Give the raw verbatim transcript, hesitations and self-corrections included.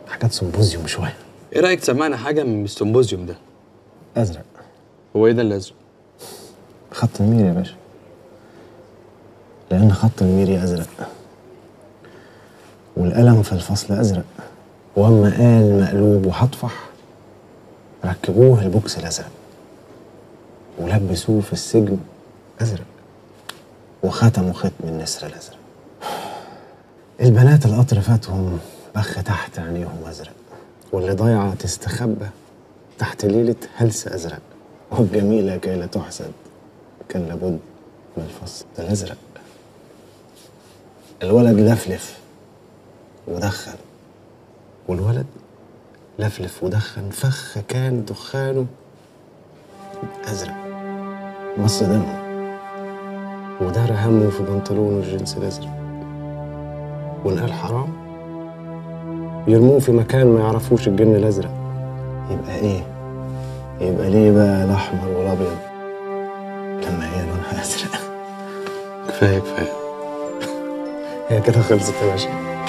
حاجات سمبوزيوم شويه. ايه رايك تسمعنا حاجه من السمبوزيوم ده؟ ازرق. هو ايه ده الازرق؟ خط الميري يا باشا، لان خط الميري ازرق والقلم في الفصل ازرق، واما قال مقلوب وهطفح ركبوه البوكس الازرق ولبسوه في السجن ازرق وختموا ختم النسر الازرق. البنات القطر فاتهم بخ تحت عينيهم ازرق، واللي ضايعه تستخبى تحت ليله هلس ازرق، والجميله كي لا تحسد كان لابد من الفصل الازرق. الولد لفلف ودخن، والولد لفلف ودخن فخ كان دخانه ازرق مص دمه، ودار همه في بنطلونه الجنس الازرق، ونقال حرام يرموه في مكان ما يعرفوش الجن الازرق. يبقى ايه؟ يبقى ليه بقى الاحمر والابيض لما هي لونها ازرق؟ كفايه كفايه. هي كده خلصت يا باشا.